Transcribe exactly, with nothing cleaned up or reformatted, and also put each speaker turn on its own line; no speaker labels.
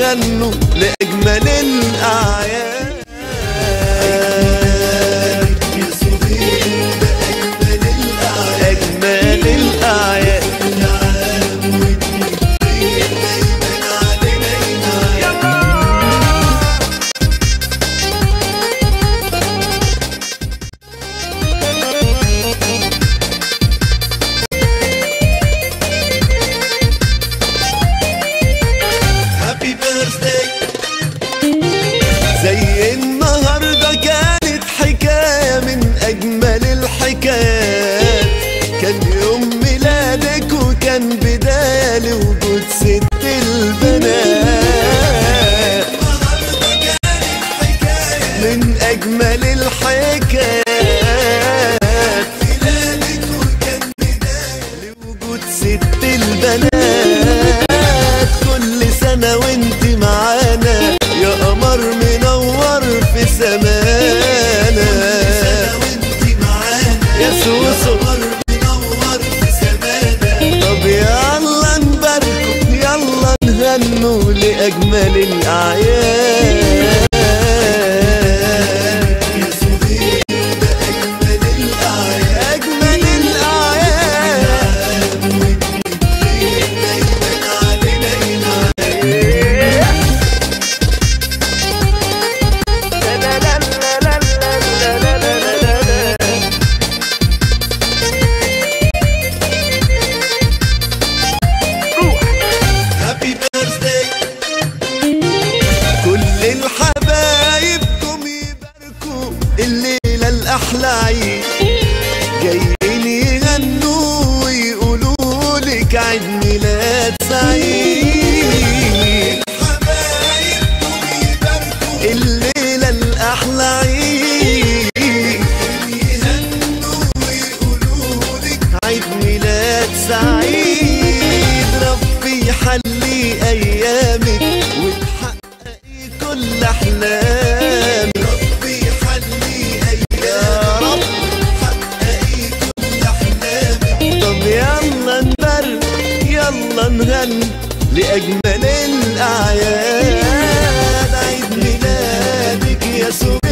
نغنوا لأجمل الأعياد. يا صغير بأجمل الأعياد، أجمل الأعياد. كل عام وانتم بخير دايما علينا ينعاد. هابي بيرثداي. زي النهارده كانت حكايه من اجمل الحكايات، كان يوم ميلادك وكان بدايه لوجود ست البنات. النهارده كانت حكايه من اجمل الحكايات، ميلادك وكان بدايه لوجود ست البنات. كل سنه وانت معانا يا قمر منور في سمانا، كل سنه وانت معانا يا سوسو منور في سمانا. طب يلا نباركوا يلا نغنوا لأجمل الأعياد. يا صغير بأجمل الأعياد، أجمل الأعياد. وانتم بخير دايما علينا ينعاد. هابي بيرثداي. كل الحبايبكم يباركوا الليلة الأحلى عيد، جايين يغنوا ويقولوا لك عيد ميلاد سعيد. حبايبكم يباركوا الليلة الأحلى عيد، يغنوا ويقولوا لك عيد ميلاد سعيد. ربي يحلي أيامك وتحققي كل أحلامك، ربي يحلي أيامك يا رب وتحققي كل أحلامك. طب يلا نبارك يلا نغني لأجمل الأعياد، عيد ميلادك يا سوسو.